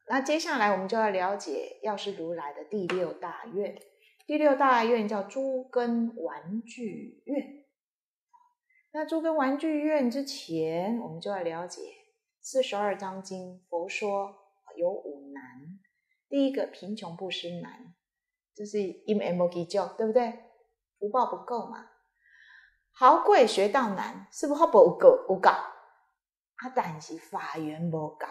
那接下来我们就要了解药师如来的第六大愿。第六大愿叫诸根玩具愿。那诸根玩具愿之前，我们就要了解42章经，佛说有5难。第一个贫穷布施难，就是因缘没积足，对不对？福报不够嘛。豪贵学道难，是不是福报有够但是法缘不够，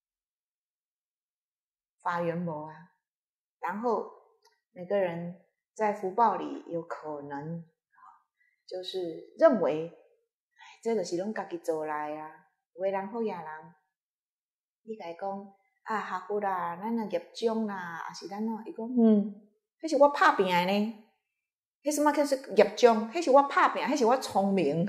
法缘没啊。然后每个人在福报里有可能就是认为这个是拢自己做来啊，有的人好野人，你跟他讲学佛啦，咱的业障啦，还是咱怎？伊讲迄是我打拼的呢。迄什么叫是业障？迄是我打拼，迄是我聪明。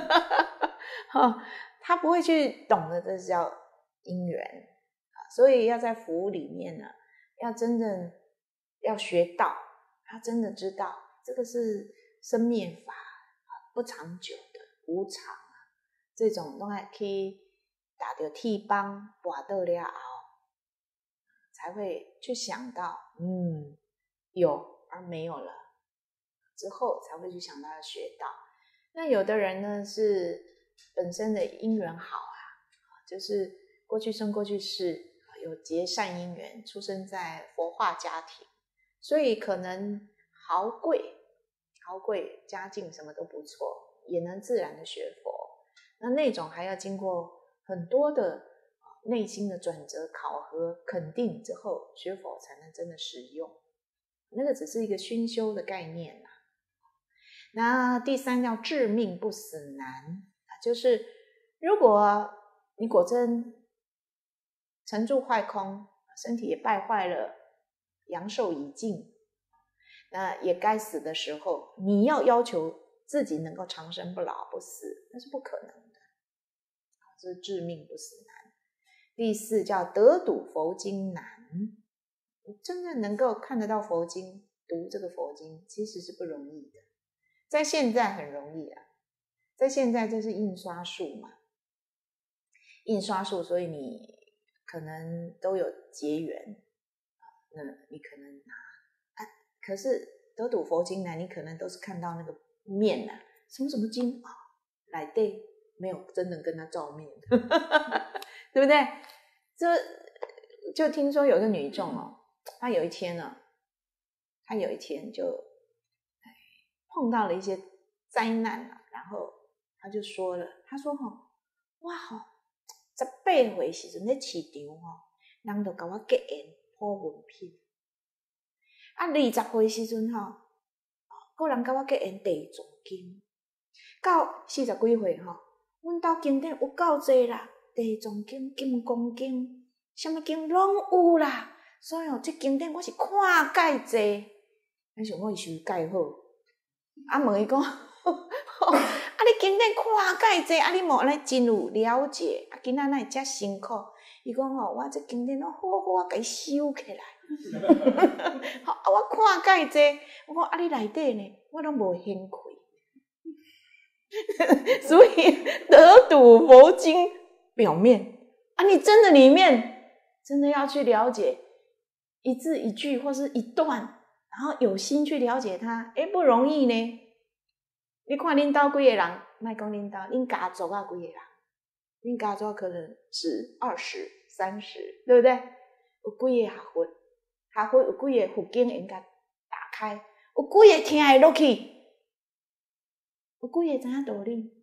他不会去懂得这叫因缘。所以要在服务里面呢，要真正要学到，要真的知道这个是生灭法，不长久的，无常。这种都要去打到铁棒拔到了后，才会去想到有而没有了之后，才会去想到要学到。那有的人呢是本身的因缘好就是过去生过去世有结善因缘，出生在佛化家庭，所以可能豪贵家境什么都不错，也能自然的学佛。那种还要经过很多的内心的转折、考核、肯定之后，学佛才能真的实用。那个只是一个熏修的概念啦。那第3叫致命不死难，就是如果你果真成住坏空，身体也败坏了，阳寿已尽，那也该死的时候，你要求自己能够长生不老不死，那是不可能的。这是致命不死难。第4叫得读佛经难，真正能够看得到佛经，读这个佛经其实是不容易的。在现在很容易在现在这是印刷术嘛，印刷术，所以你可能都有结缘，那你可能可是得读佛经呢，你可能都是看到那个面什么什么经来对，没有真的跟他照面对不对？就听说有个女众她有一天就碰到了一些灾难然后她就说了，她说哇18岁时阵在市场人就跟我结缘铺文品，20岁时阵有人跟我结缘地藏经，到40几岁阮兜经典有够多啦，地藏经、金刚经，什么经拢有啦，所以这经典我是看介济，我想我是收介好，问伊讲你经典看介济你无安尼真有了解今仔哪会遮辛苦？伊讲我这经典好，我给收起来我看介济，我讲你内底呢，我拢无兴趣。所以得读佛经表面你真的里面真的要去了解一字一句或是一段，然后有心去了解它不容易呢。你看恁兜几个人，别讲恁兜，恁家族几个人，恁家族可能10、20、30，对不对？有几个学佛有几个佛经应该打开，有几个听会落去，有几个知影道理？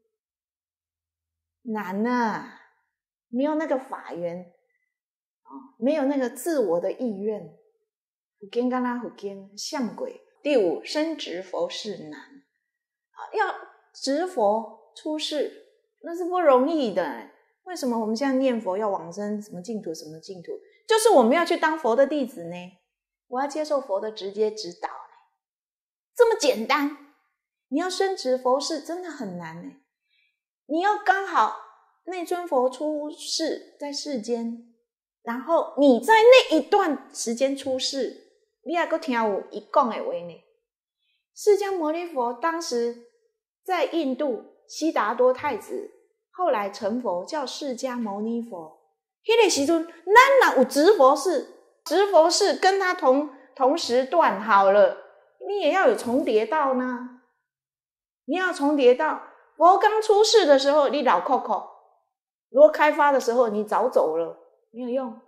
难没有那个法缘没有那个自我的意愿。佛经跟他佛经像鬼。第5深植佛事难要植佛出世那是不容易的。为什么我们现在念佛要往生什么净土什么净土？就是我们要去当佛的弟子呢，我要接受佛的直接指导呢，这么简单。你要深植佛事真的很难呢。你要刚好那尊佛出世在世间，然后你在那一段时间出世，你还还听有他讲的话呢。释迦牟尼佛当时在印度悉达多太子后来成佛叫释迦牟尼佛， 那个时阵咱若有执佛事跟他同时段好了，你也要有重叠到呢。你要重叠到佛刚出世的时候你老扣扣，如果开发的时候你早走了，没有用，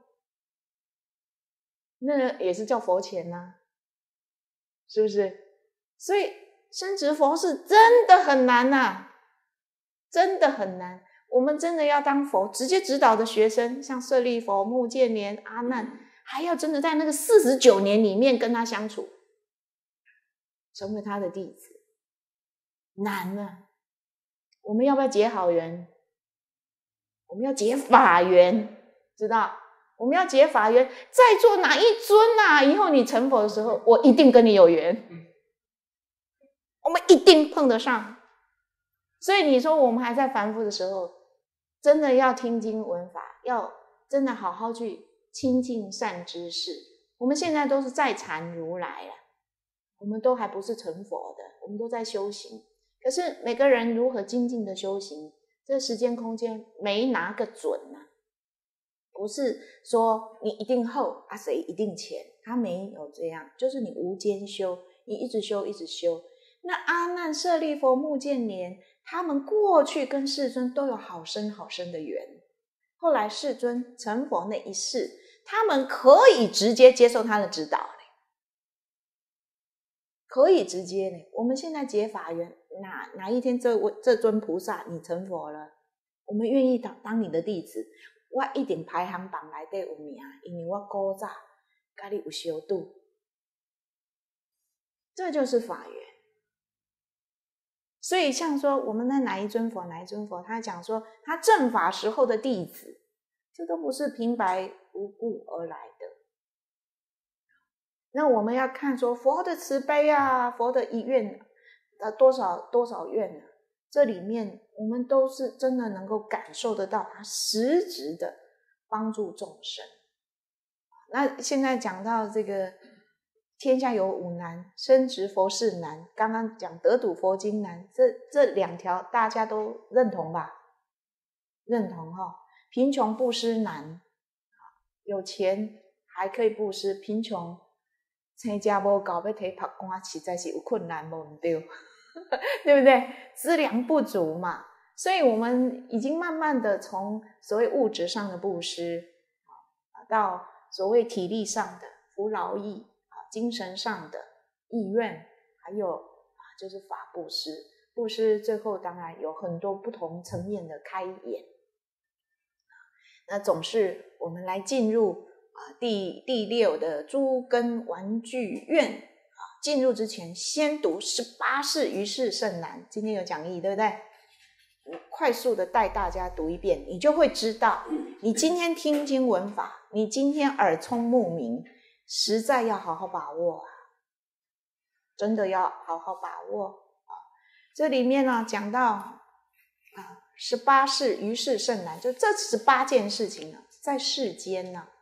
那也是叫佛前啊，是不是？所以升值佛事真的很难啊，真的很难。我们真的要当佛直接指导的学生，像舍利弗、目犍连、阿难，还要真的在那个49年里面跟他相处，成为他的弟子，难啊。我们要不要结好缘？我们要结法缘，知道？我们要结法缘，在座哪一尊啊，以后你成佛的时候，我一定跟你有缘，我们一定碰得上。所以你说我们还在凡夫的时候，真的要听经闻法，要真的好好去亲近善知识。我们现在都是在禅如来啊，我们都还不是成佛的，我们都在修行。可是每个人如何精进的修行，这时间空间没拿个准啊。不是说你一定后啊，谁一定前，他没有这样，就是你无间修，你一直修一直修。那阿难、舍利弗、目犍连，他们过去跟世尊都有好深好深的缘，后来世尊成佛那一世，他们可以直接接受他的指导，可以直接呢。我们现在结法缘，哪一天这尊菩萨你成佛了，我们愿意当你的弟子，我一定排行榜内底有名，因为我古早跟你有相拄，这就是法缘。所以像说我们的哪一尊佛，他讲说他正法时候的弟子，这都不是平白无故而来的。那我们要看说佛的慈悲啊，佛的一愿多少愿啊，这里面我们都是真的能够感受得到他实质的帮助众生。那现在讲到这个天下有5难，升值佛事难，刚刚讲得度佛经难，这2条大家都认同吧？认同齁。贫穷布施难，有钱还可以布施，贫穷生家无够要提曝光，实在是有困难，不对对不对？资粮不足嘛，所以我们已经慢慢的从所谓物质上的布施，到所谓体力上的服劳役，精神上的意愿，还有就是法布施。布施最后当然有很多不同层面的开演。那总是我们来进入第6的诸根玩具愿。进入之前先读18世于是甚难，今天有讲义对不对？我快速的带大家读一遍，你就会知道，你今天听经闻法，你今天耳聪目明，实在要好好把握啊，真的要好好把握。这里面呢讲到18世于是甚难，就这18件事情呢，在世间呢，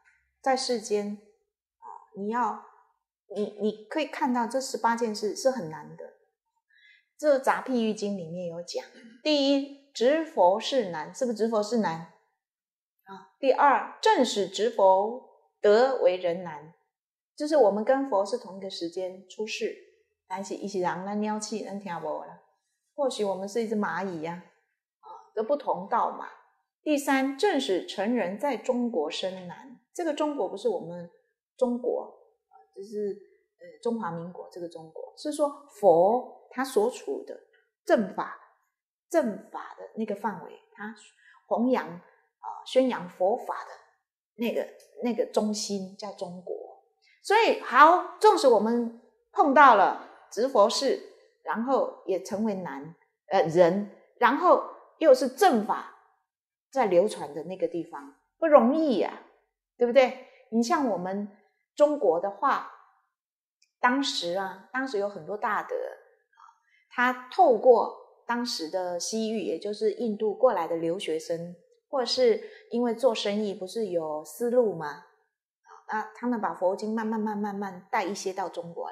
你可以看到这18件事是很难的。这杂譬喻经里面有讲，第一，值佛事难，是不是值佛事难？第二，正使值佛得为人难，就是我们跟佛是同一个时间出世，但是他是人，咱鸟气咱听不啦，或许我们是一只蚂蚁呀，都不同道嘛。第三，正使成人在中国生难，这个中国不是我们中国，就是中华民国这个中国，是说佛他所处的正法的那个范围，他弘扬宣扬佛法的那个中心叫中国。所以好，纵使我们碰到了值佛事，然后也成为人，然后又是正法在流传的那个地方，不容易啊，对不对？你像我们中国的话，当时有很多大德，他透过当时的西域，也就是印度过来的留学生，或者是因为做生意不是有丝路吗？他们把佛经慢慢带一些到中国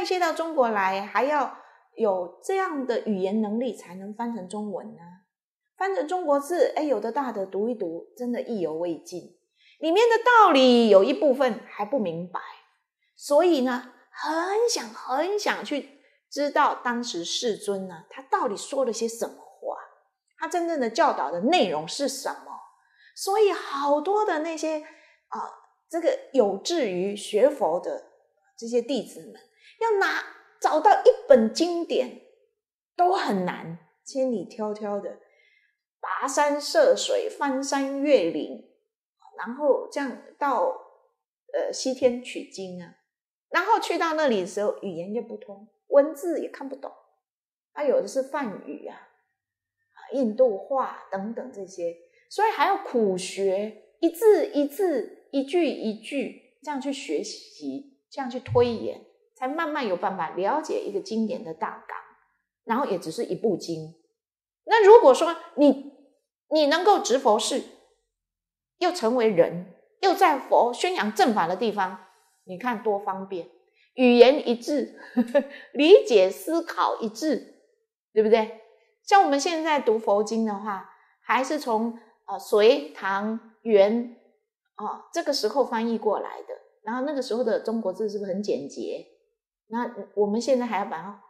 来，还要有这样的语言能力才能翻成中文呢。 翻着中国字，有的大的读一读，真的意犹未尽，里面的道理有一部分还不明白，所以呢很想去知道当时世尊呢他到底说了些什么话，他真正的教导的内容是什么。所以好多的那些这个有志于学佛的这些弟子们，要找到一本经典都很难，千里迢迢的跋山涉水，翻山越岭，然后这样到西天取经啊。然后去到那里的时候，语言就不通，文字也看不懂，有的是梵语印度话等等这些，所以还要苦学，一字一字，一句一句这样去学习，这样去推演，才慢慢有办法了解一个经典的大纲。然后也只是一部经。那如果说你能够执佛事，又成为人，又在佛宣扬正法的地方，你看多方便，语言一致理解思考一致，对不对？像我们现在读佛经的话，还是从隋唐元这个时候翻译过来的，然后那个时候的中国字是不是很简洁？那我们现在还要把它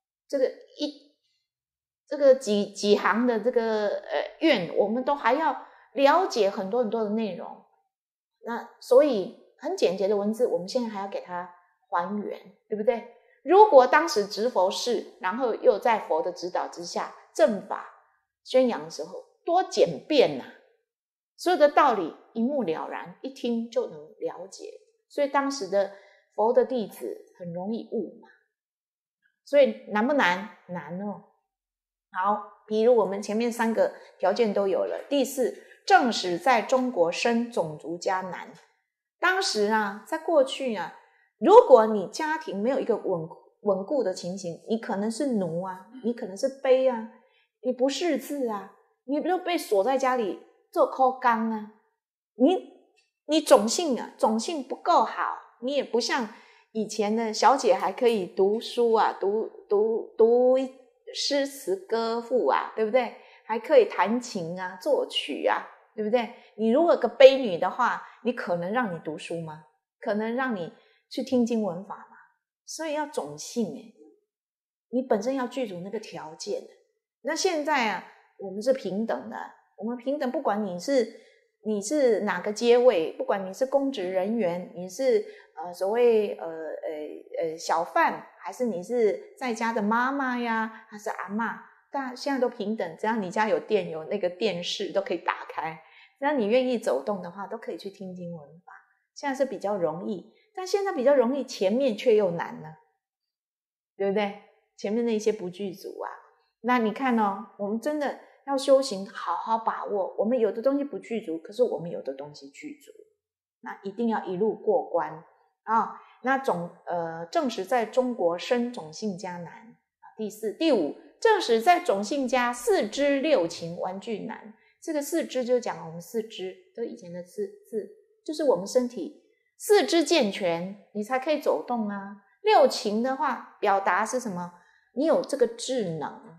这个几行的这个愿，我们都还要了解很多很多的内容。那所以很简洁的文字，我们现在还要给它还原，对不对？如果当时执佛事，然后又在佛的指导之下正法宣扬的时候，多简便啊，所有的道理一目了然，一听就能了解。所以当时的佛的弟子很容易悟嘛。所以难不难？难哦。好，比如我们前面3个条件都有了。第4，正史在中国生，种族迦南。当时在过去如果你家庭没有一个稳固的情形，你可能是奴你可能是卑你不识字你就被锁在家里做扣缸你种性不够好，你也不像以前的小姐还可以读书读诗词歌赋对不对？还可以弹琴作曲对不对？你如果个卑女的话，你可能让你读书吗？可能让你去听经闻法吗？所以要种姓你本身要具足那个条件那现在我们是平等的，我们平等，不管你是哪个阶位，不管你是公职人员，你是所谓小贩，还是你是在家的妈妈呀，还是阿嬷，大家现在都平等，只要你家有电，有那个电视都可以打开，只要你愿意走动的话，都可以去听经闻法。现在是比较容易，但现在比较容易，前面却又难了，对不对？前面那些不具足那你看我们真的要修行，好好把握。我们有的东西不具足，可是我们有的东西具足，那一定要一路过关那正史在中国生，种姓迦南第4。第5，正史在种姓家，4肢6情玩具难。这个4肢就讲我们4肢，都以前的字，就是我们身体4肢健全，你才可以走动6情的话，表达是什么？你有这个智能，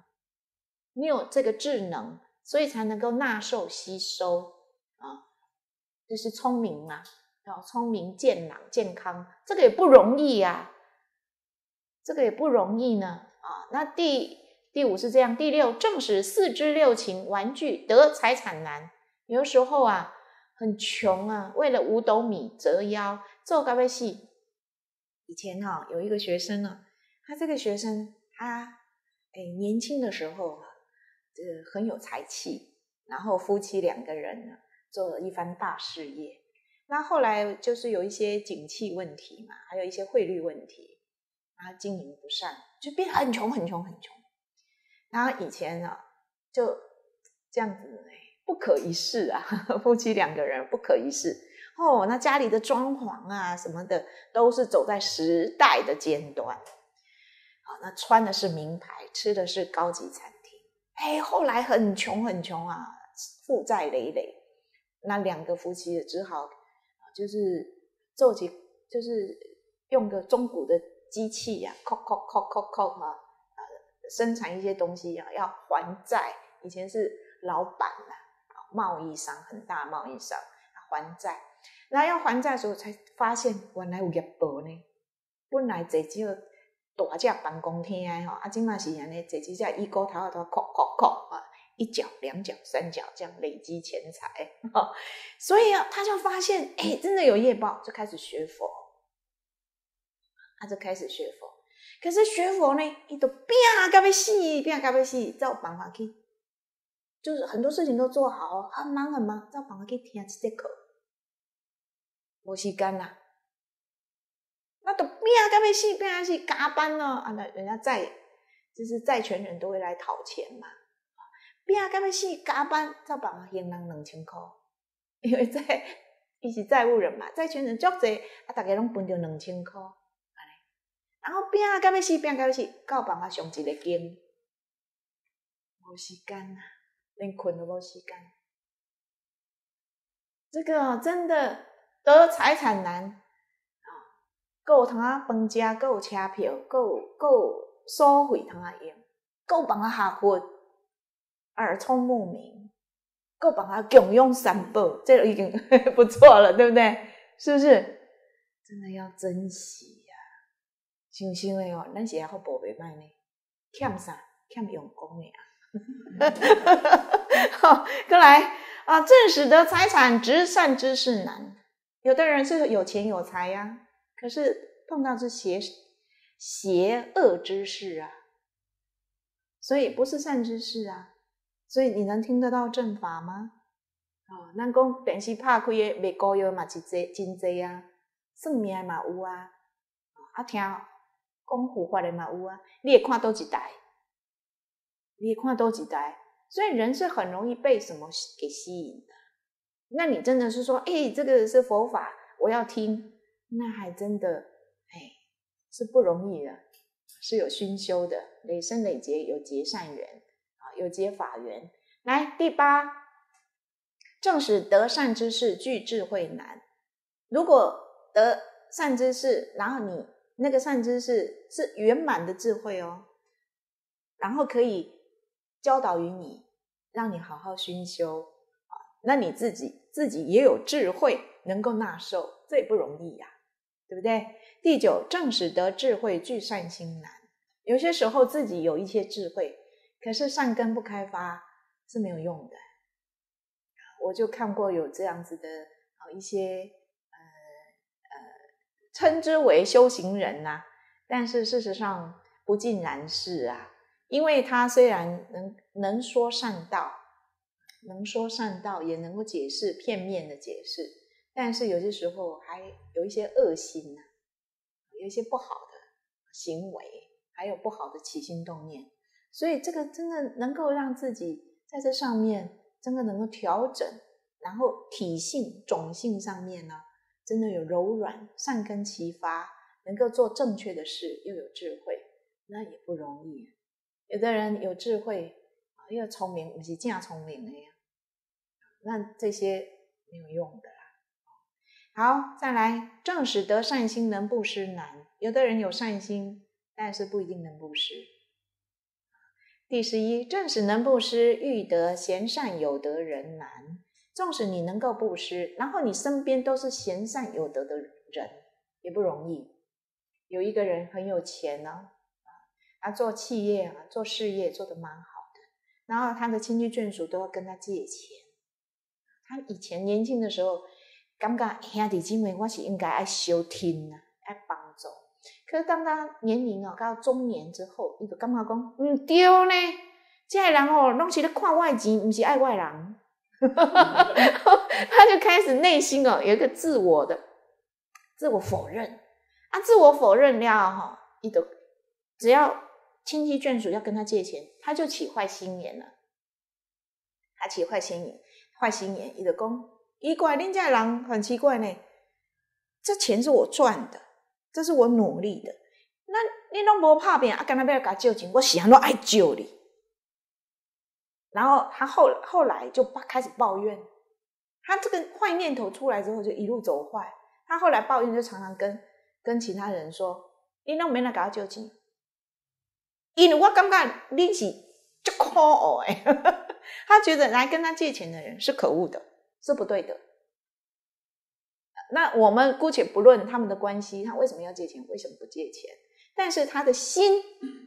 所以才能够纳受吸收就是聪明聪明健朗健康，这个也不容易呢那第5是这样。第6，正史4肢6情玩具得财产难。有的时候很穷为了5斗米折腰做到要死。以前有一个学生他这个学生他年轻的时候很有才气，然后夫妻2个人做了一番大事业。那后来就是有一些景气问题嘛，还有一些汇率问题，他经营不善，就变很穷。然后以前就这样子不可一世夫妻2个人不可一世那家里的装潢什么的都是走在时代的尖端那穿的是名牌，吃的是高级餐厅后来很穷负债累累。那2个夫妻只好就是用个中古的机器生产一些东西要还债。以前是老板贸易商，很大贸易商还债，然后要还债的时候才发现原来有业报呢。本来坐少大只办公厅的现在是这样坐几只衣钩头一角两角三角这样累积钱财所以他就发现真的有业报，就开始学佛，他就开始学佛。可是学佛呢，他就拼到要死，才有办法去，就是很多事情都做好，很忙，才有办法去听这节课，没时间啦。那都拼到要死，加班那人家就是债权人都会来讨钱嘛，拼到要死，加班才有办法还人2000块，因为他是债务人嘛，债权人足多大家拢分到2000块。然后拼到要死，才有办法上一个经，没时间连困都没时间。这个真的得财产难还有通饭吃，还有车票，还有所费通用，还有办法学佛，耳聪目明，还有办法供养三宝，这已经不错了，对不对？是不是？真的要珍惜。想想的咱是还福报袂歹呢，欠啥？欠用功好，再来正使得财产，执善之事难。有的人是有钱有财呀，可是碰到是邪恶之事所以不是善之事所以你能听得到正法吗？咱讲电视拍开的卖膏药嘛是真多算命的嘛有听讲护法的嘛有你会看倒一台？所以人是很容易被什么给吸引的。那你真的是说这个是佛法我要听，那还真的是不容易的，是有熏修的，累生累劫，有结善缘有结法缘。来第8，正使得善之事，具智慧难。如果得善之事，然后你那个善知识是圆满的智慧然后可以教导于你，让你好好熏修那你自己也有智慧，能够纳受，这也不容易对不对？第9，正使得智慧，具善心难。有些时候自己有一些智慧，可是善根不开发是没有用的。我就看过有这样子的一些称之为修行人但是事实上不尽然是因为他虽然能说善道，也能够解释片面的解释，但是有些时候还有一些恶心有一些不好的行为，还有不好的起心动念，所以这个真的能够让自己在这上面真的能够调整，然后体性种性上面真的有柔软，善根齐发，能够做正确的事，又有智慧，那也不容易。有的人有智慧又聪明，不是正聪明的那这些没有用的好，再来，正使得善心，能布施难。有的人有善心，但是不一定能布施。第11，正使能布施，欲得贤善有德人难。纵使你能够布施，然后你身边都是贤善有德的人，也不容易。有一个人很有钱他做企业做事业做得蛮好的，然后他的亲戚眷属都要跟他借钱。他以前年轻的时候感觉兄弟姐妹我是应该要收听要帮助，可是当他年龄到中年之后，他就感觉讲不对呢，这个人拢是在看我的钱，不是爱我的人他就开始内心有一个自我否认自我否认了他就只要亲戚眷属要跟他借钱，他就起坏心眼了。他起坏心眼，他就说奇怪，恁这人很奇怪呢，这钱是我赚的，这是我努力的，那你都没打拼干嘛要给我借钱，我是怎么爱借你。然后他后来就开始抱怨，他这个坏念头出来之后就一路走坏。他后来抱怨就常常跟其他人说，你都没来给我借钱，因为我感觉你是很可恶的他觉得来跟他借钱的人是可恶的，是不对的。那我们姑且不论他们的关系，他为什么要借钱，为什么不借钱，但是他的心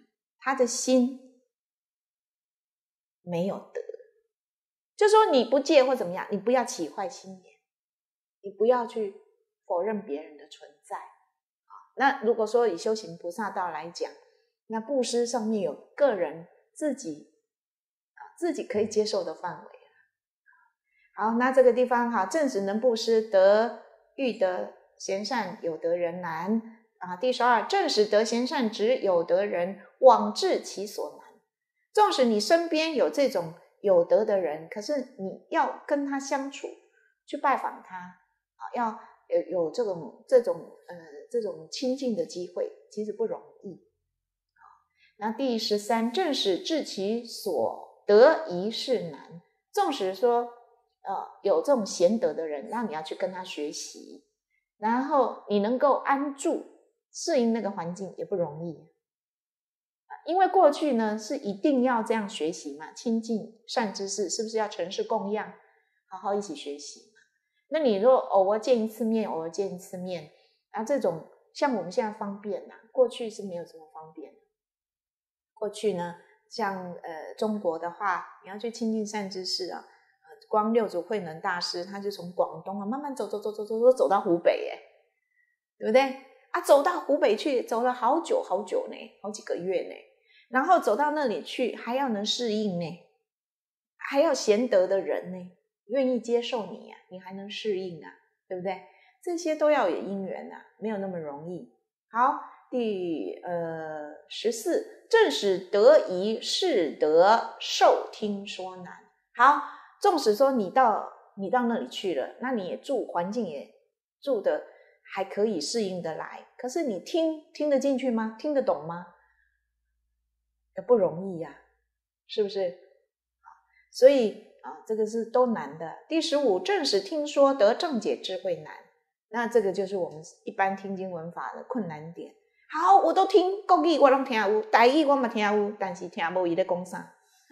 没有德，就说你不借或怎么样，你不要起坏心眼，你不要去否认别人的存在。那如果说以修行菩萨道来讲，那布施上面有个人自己可以接受的范围。好，那这个地方哈，正使能布施，得欲得贤善，有德人难啊。第12，正使得贤善直有德人，往至其所难。纵使你身边有这种有德的人，可是你要跟他相处，去拜访他啊，要有这种亲近的机会，其实不容易。那第13，正使至其所得宜是难。纵使说有这种贤德的人，那你要去跟他学习，然后你能够安住适应那个环境也不容易。因为过去呢是一定要这样学习嘛，亲近善知识是不是要诚实供养，好好一起学习嘛？那你若偶尔见一次面，啊，这种像我们现在方便过去是没有这么方便。过去呢，像中国的话，你要去亲近善知识啊，光六祖慧能大师他就从广东慢慢走到湖北耶，对不对啊？走到湖北去，走了好久呢，好几个月呢。然后走到那里去，还要能适应呢，还要贤德的人呢，愿意接受你你还能适应对不对？这些都要有因缘没有那么容易。好，第14，正使得宜是得受听说难。好，纵使说你到那里去了，那你也环境也住的还可以适应得来，可是你听得进去吗？听得懂吗？不容易是不是？所以这个是都难的。第15，正使听说得正解智慧难。那这个就是我们一般听经闻法的困难点。好，我都听国语我都听有，台语我嘛听有，但是听不懂他在讲啥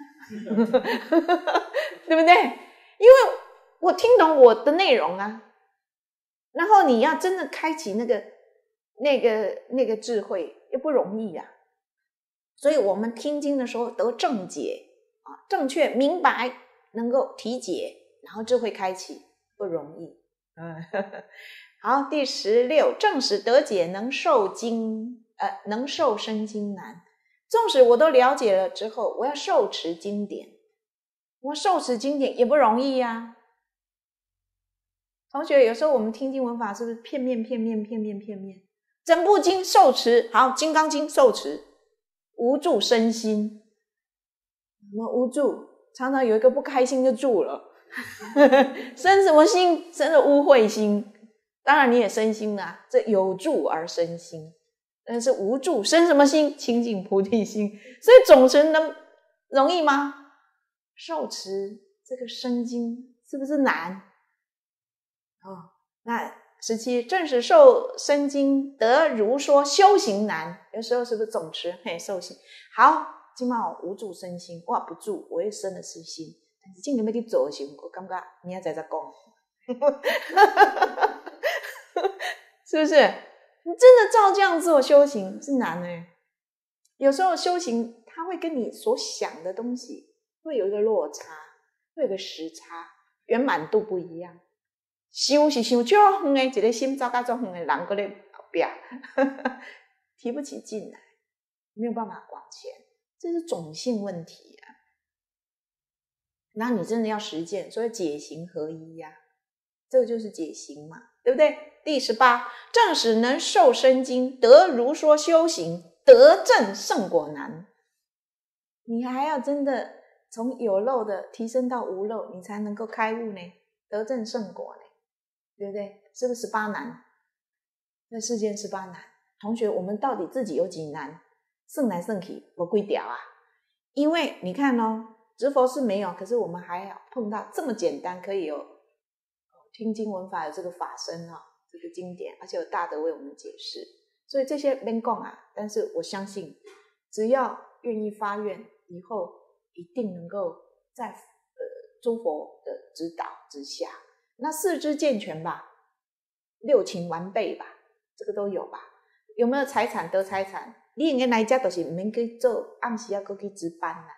对不对？因为我听懂我的内容然后你要真的开启那个智慧也不容易所以我们听经的时候得正解正确明白，能够体解，然后智慧开启，不容易好，第16，正使得解能受生经难。纵使我都了解了之后，我要受持经典，我受持经典也不容易同学，有时候我们听经闻法是不是片面？整部经受持，好，金刚经受持，无住身心。我们无住，常常有一个不开心就住了生什么心？生了污秽心。当然你也生心这有住而生心，但是无住生什么心？清净菩提心。所以总持能容易吗？受持这个生经是不是难那17，正使受生经得如说修行难。有时候是不是总持受行好，现在无住生心，我不住我会生的是心，但是今天要去做的时候，我感觉明仔再讲是不是？你真的照这样做修行是难有时候修行它会跟你所想的东西会有一个落差，会有一个时差，圆满度不一样。修是修这么远的一个心走到这么远的人，还在后面提不起劲来，没有办法往前，这是种性问题那你真的要实践，所以解行合一这个就是解行嘛，对不对？第18，正使能受生经，得如说修行，得正胜果难。你还要真的从有漏的提升到无漏，你才能够开悟呢，得正胜果呢，对不对？是不是18难？那世间18难，同学，我们到底自己有几难？算来算去没几条因为你看执佛是没有，可是我们还要碰到这么简单，可以有听经闻法，有这个法身这个经典，而且有大德为我们解释，所以这些不讲但是我相信只要愿意发愿，以后一定能够在诸佛的指导之下，那四肢健全吧，六情完备吧，这个都有吧。有没有财产得财产，你应该来家就是不免去做暗时要去值班啦，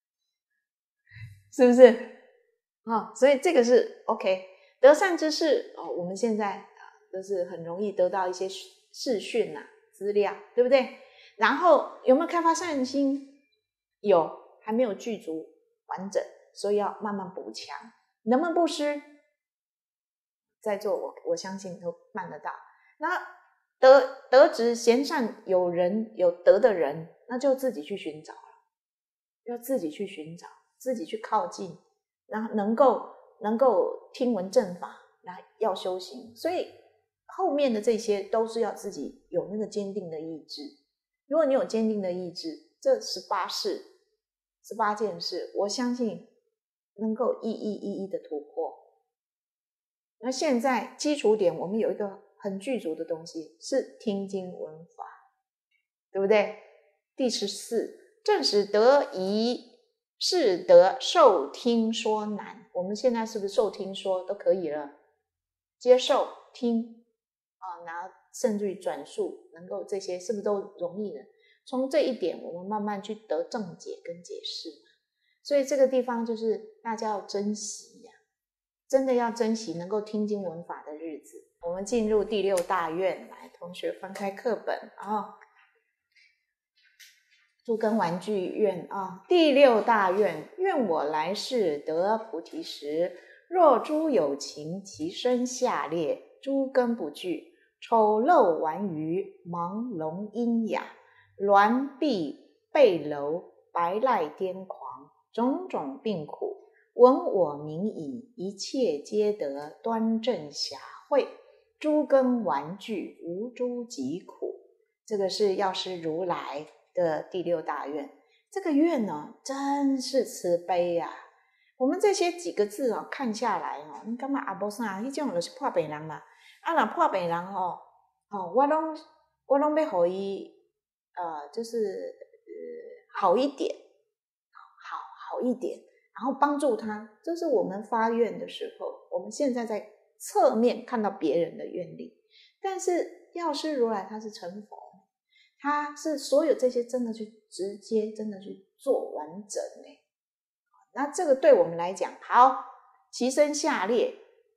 是不是？所以这个是 OK。得善知识我们现在都是很容易得到一些视讯资料，对不对？然后有没有开发善心？有，还没有具足完整，所以要慢慢补强。能不能布施？在座我相信都办得到。那德质贤善有人有德的人，那就自己去寻找了，要自己去寻找，自己去靠近，然后能够听闻正法，然后要修行。所以后面的这些都是要自己有那个坚定的意志。如果你有坚定的意志，这18件事，我相信能够一一的突破。那现在基础点我们有一个很具足的东西，是听经闻法，对不对？第14，正使得宜，是得受听说难。我们现在是不是受听说都可以了？接受听然后甚至于转述，能够这些是不是都容易了？从这一点我们慢慢去得正解跟解释。所以这个地方就是大家要珍惜真的要珍惜能够听经闻法的日子。我们进入第6大愿，来，同学翻开课本诸根玩具愿第6大愿，愿我来世得菩提时，若诸有情其身下列，诸根不具，丑陋顽愚，盲聋喑哑，挛痹背偻，白赖癫狂，种种病苦，闻我名已，一切皆得端正暇慧，诸根玩具，无诸疾苦。这个是药师如来的第6大愿。这个愿呢，真是慈悲我们这些几个字看下来你感觉也没啥，那种就是破病人嘛。若破病人我拢要给他就是好一点，好一点，然后帮助他。这是我们发愿的时候，我们现在在侧面看到别人的愿力，但是药师如来他是成佛，他是所有这些真的去直接真的去做完整那这个对我们来讲，好，其身下列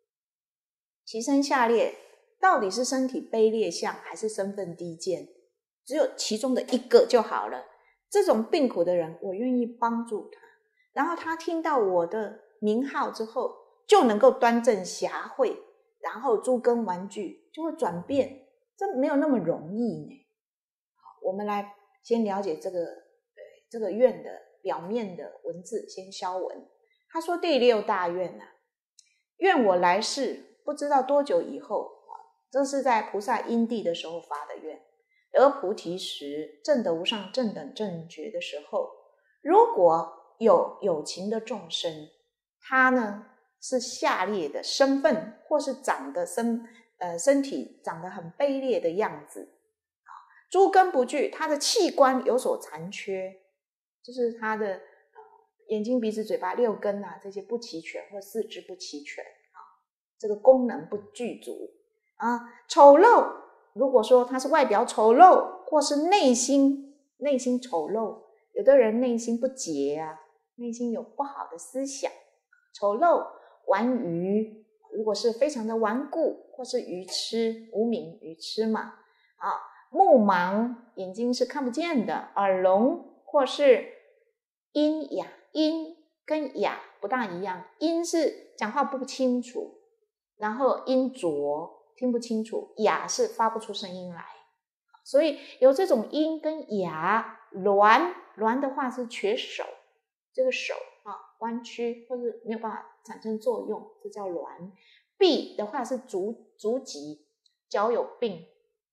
到底是身体卑劣相还是身份低贱？只有其中的一个就好了。这种病苦的人，我愿意帮助他，然后他听到我的名号之后，就能够端正暇慧，然后诸根玩具就会转变。这没有那么容易我们来先了解这个愿的表面的文字，先消文。他说第6大愿愿我来世不知道多久以后这是在菩萨因地的时候发的愿，得菩提时，证得无上正等正觉的时候，如果有情的众生，他呢是下列的身份，或是长得身体长得很卑劣的样子诸根不具，他的器官有所残缺，就是他的眼睛鼻子嘴巴6根这些不齐全，或四肢不齐全这个功能不具足丑陋，如果说他是外表丑陋，或是内心丑陋，有的人内心不洁内心有不好的思想，丑陋顽愚，如果是非常的顽固，或是愚痴无明愚痴嘛目盲，眼睛是看不见的，耳聋，或是喑哑，喑跟哑不大一样，喑是讲话不清楚，然后喑浊听不清楚，哑是发不出声音来，所以有这种喑跟哑。挛的话是缺手，这个手弯曲或是没有办法产生作用，这叫挛。痹的话是足疾，脚有病，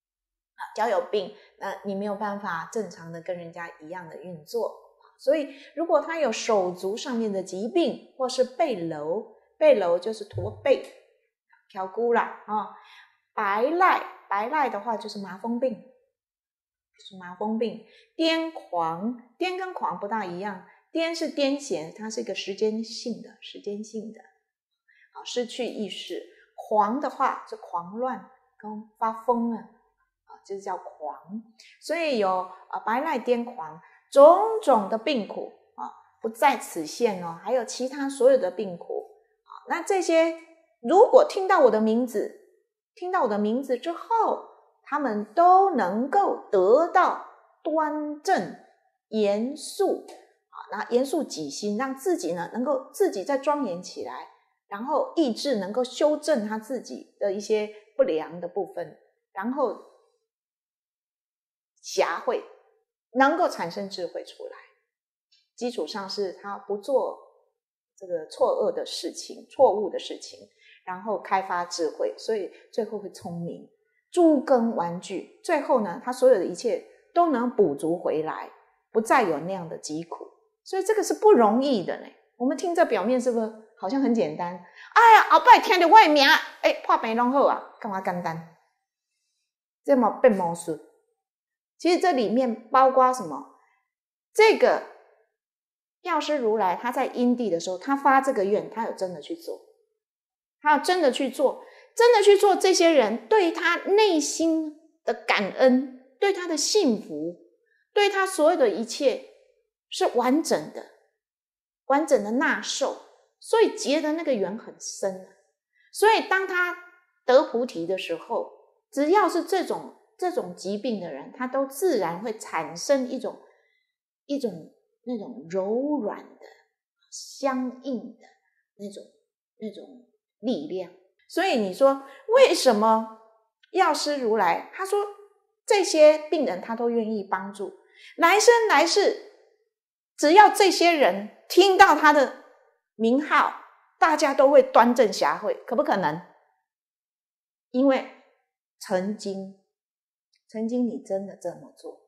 你没有办法正常的跟人家一样的运作。所以如果他有手足上面的疾病，或是背偻就是驼背挑骨啦白赖的话就是麻风病，癫狂，癫跟狂不大一样， 癫是癫痫，它是一个时间性的失去意识。狂的话是狂乱跟发疯了就是叫狂。所以有白赖癫狂种种的病苦不在此限还有其他所有的病苦那这些如果听到我的名字之后，他们都能够得到端正严肃那严肃己心，让自己呢能够自己再庄严起来，然后意志能够修正他自己的一些不良的部分，然后暇慧能够产生智慧出来，基础上是他不做这个错误的事情，然后开发智慧，所以最后会聪明，诸根玩具，最后呢他所有的一切都能补足回来，不再有那样的疾苦。所以这个是不容易的呢。我们听这表面是不是好像很简单？哎呀，后摆听到我的名破病拢好啊，干嘛简单？这么变魔术。其实这里面包括什么？这个药师如来他在因地的时候，他发这个愿，他有真的去做，这些人对他内心的感恩，对他的幸福，对他所有的一切是完整的纳受，所以结的那个缘很深。所以当他得菩提的时候，只要是这种疾病的人，他都自然会产生一种那种柔软的相应的那种力量。所以你说为什么药师如来他说这些病人他都愿意帮助，来生来世只要这些人听到他的名号，大家都会端正暇慧，可不可能？因为曾经你真的这么做，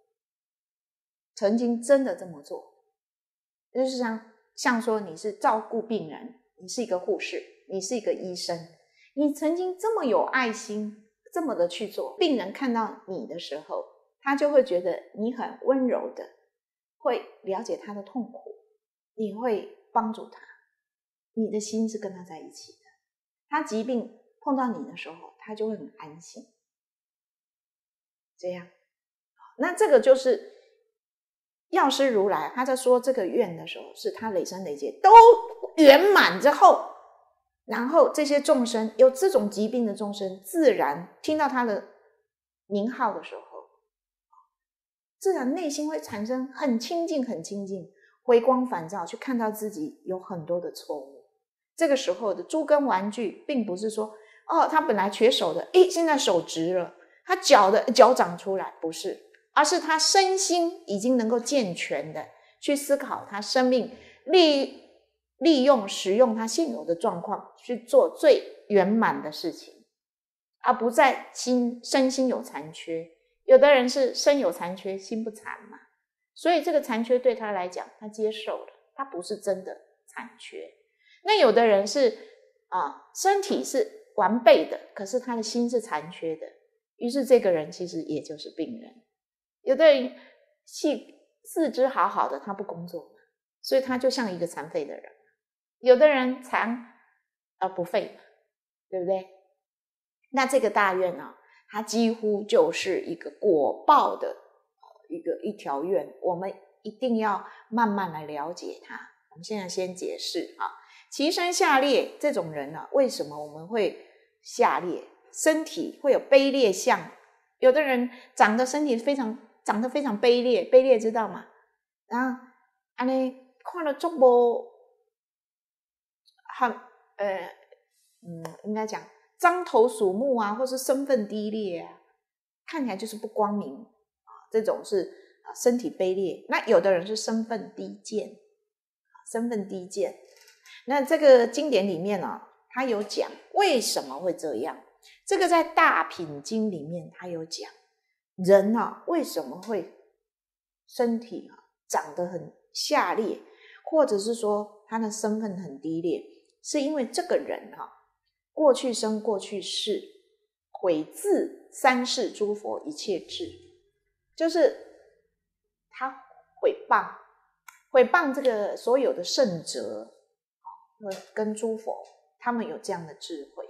就是像说你是照顾病人，你是一个护士，你是一个医生，你曾经这么有爱心，这么的去做，病人看到你的时候，他就会觉得你很温柔的会了解他的痛苦，你会帮助他，你的心是跟他在一起的，他疾病碰到你的时候，他就会很安心。这样，那这个就是药师如来他在说这个愿的时候，是他累生累劫都圆满之后，然后这些众生有这种疾病的众生，自然听到他的名号的时候，自然内心会产生很清净回光返照，去看到自己有很多的错误。这个时候的诸根玩具并不是说他本来缺手的现在手直了，他脚长出来，不是，而是他身心已经能够健全的去思考他生命，利用使用他现有的状况去做最圆满的事情，而不在身心有残缺。有的人是身有残缺心不残嘛，所以这个残缺对他来讲他接受了，他不是真的残缺。那有的人是身体是完备的，可是他的心是残缺的，于是这个人其实也就是病人。有的人四肢好好的，他不工作，所以他就像一个残废的人。有的人残而不废，对不对？那这个大愿它几乎就是一个果报的一条愿，我们一定要慢慢来了解它。我们现在先解释其身下劣这种人为什么我们会下劣？身体会有卑劣相，有的人长得身体长得非常卑劣知道吗？然后这样看了很不应该讲獐头鼠目或是身份低劣看起来就是不光明这种是身体卑劣。那有的人是身份低贱，那这个经典里面他有讲为什么会这样。这个在大品经里面他有讲，人为什么会身体长得很下劣，或者是说他的身份很低劣，是因为这个人过去生过去世毁自三世诸佛一切智，就是他毁谤毁谤这个所有的圣哲跟诸佛，他们有这样的智慧，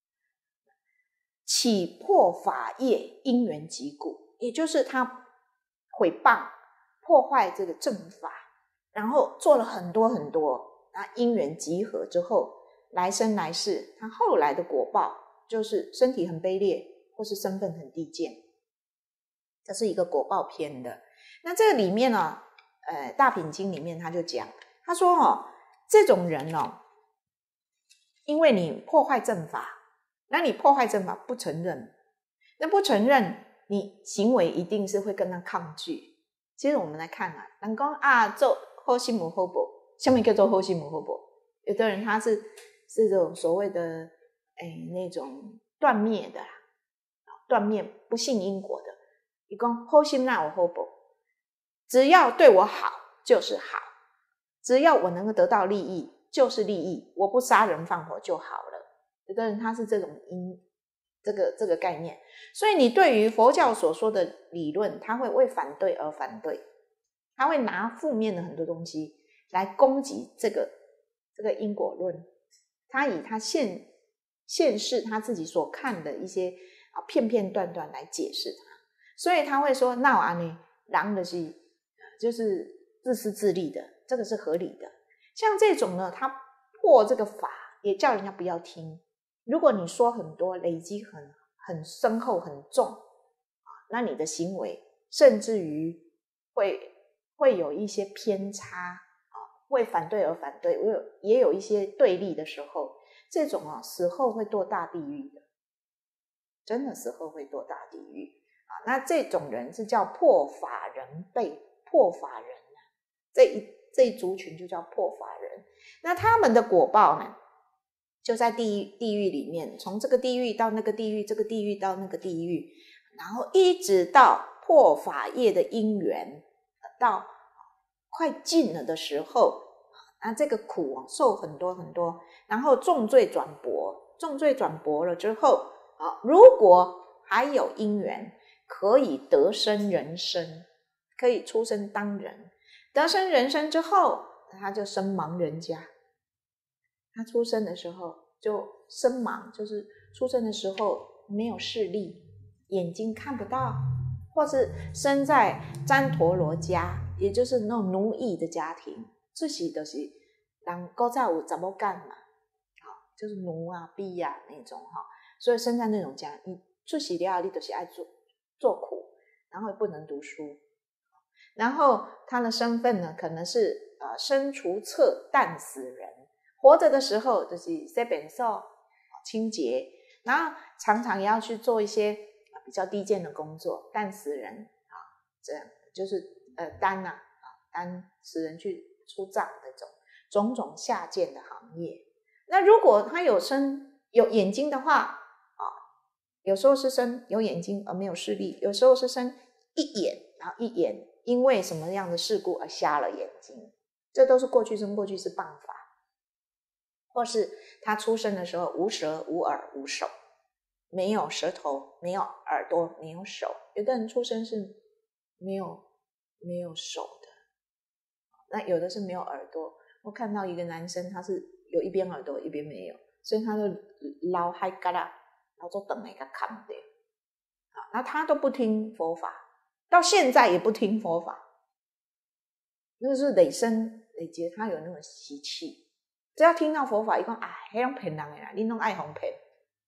起破法业因缘极故，也就是他毁谤破坏这个正法，然后做了很多很多，那因缘集合之后，来生来世他后来的果报就是身体很卑劣，或是身份很低贱。这是一个果报篇的。那这个里面呢，大品经里面他就讲，他说这种人因为你破坏正法，那你破坏正法不承认，那不承认，你行为一定是会跟他抗拒。其实我们来看人说做好心无好报，什么叫做好心无好报？有的人他是这种所谓的那种断灭的，断灭不信因果的。他说好心哪有好报？只要对我好就是好，只要我能够得到利益就是利益，我不杀人放火就好了。有的人他是这种这个概念，所以你对于佛教所说的理论，他会为反对而反对，他会拿负面的很多东西来攻击这个因果论，他以他现世他自己所看的一些片片段段来解释它，所以他会说那我呢人就是自私自利的，这个是合理的。像这种呢，他破这个法也叫人家不要听。如果你说很多，累积很深厚很重，那你的行为甚至于会有一些偏差，会反对而反对，也有一些对立的时候，这种死后会堕大地狱的，真的死后会堕大地狱那这种人是叫破法人辈，破法人这一族群就叫破法人。那他们的果报呢，就在地狱里面，从这个地狱到那个地狱，这个地狱到那个地狱，然后一直到破法业的因缘，到快尽了的时候，那这个苦受很多很多，然后重罪转薄，重罪转薄了之后如果还有因缘，可以得生人身，可以出生当人，得生人身之后，他就生盲人家。他出生的时候就生盲，就是出生的时候没有视力，眼睛看不到，或是生在旃陀罗家，也就是那种奴役的家庭，这些都是人古早有查某干嘛，就是奴婢那种所以生在那种家，你出世了你就是爱做苦，然后不能读书，然后他的身份呢，可能是身除厕但死人，活着的时候就是洗便所清洁，然后常常也要去做一些比较低贱的工作，但死人这样就是担死人去出葬这种种种下贱的行业。那如果他有眼睛的话有时候是生有眼睛而没有视力，有时候是生一眼，然后一眼因为什么样的事故而瞎了眼睛，这都是过去生过去是谤法。或是他出生的时候无舌无耳无手，没有舌头没有耳朵没有手，有的人出生是没有手的，那有的是没有耳朵。我看到一个男生他是有一边耳朵一边没有，所以他就老海嘎啦老做等那个看的那他都不听佛法，到现在也不听佛法，那是累生累劫，他有那种习气，只要听到佛法，他说那种骗人的啦，你都爱哄骗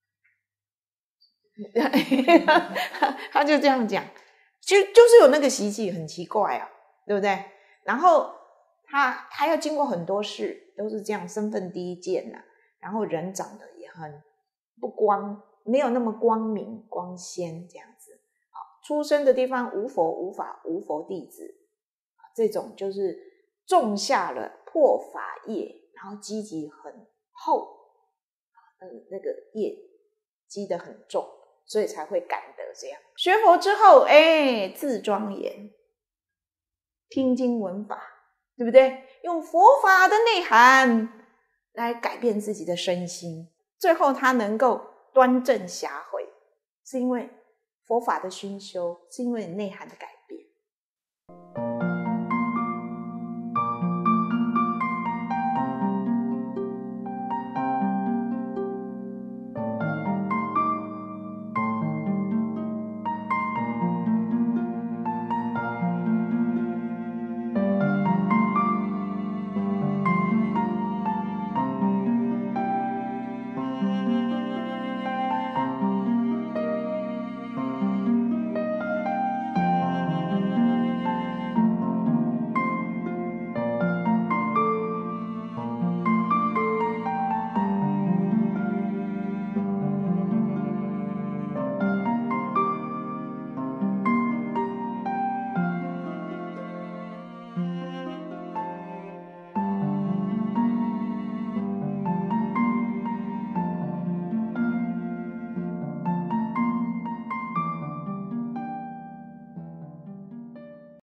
他就这样讲，就是有那个习气，很奇怪对不对？然后他还要经过很多事，都是这样，身份低贱然后人长得也很不光，没有那么光明光鲜这样子出生的地方无佛无法无佛弟子这种就是种下了破法业，然后积极很厚那个业积得很重，所以才会感得这样。学佛之后自庄严，听经闻法，对不对？用佛法的内涵来改变自己的身心，最后他能够端正暇蕙，是因为佛法的熏修，是因为内涵的改变。